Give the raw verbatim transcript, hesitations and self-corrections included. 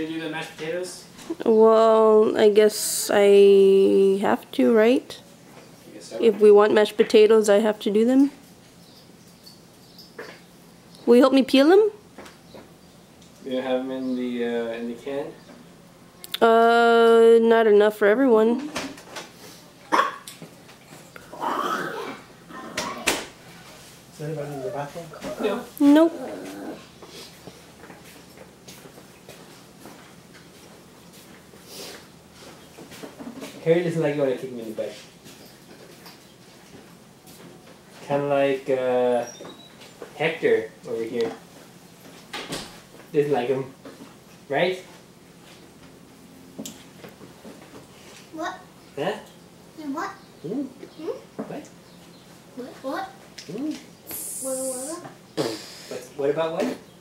to do the mashed potatoes? Well, I guess I have to, right? I guess so. If we want mashed potatoes, I have to do them. Will you help me peel them? You don't have them in the uh, in the can? Uh, not enough for everyone. Is anybody in the bathroom? No. Nope. Harry doesn't like you want to kick me in the butt. Kind of like uh, Hector over here. Doesn't like him, right? What? Huh? And what? Hmm? Hmm? What? What? What? Hmm? What? What? What's, what about what?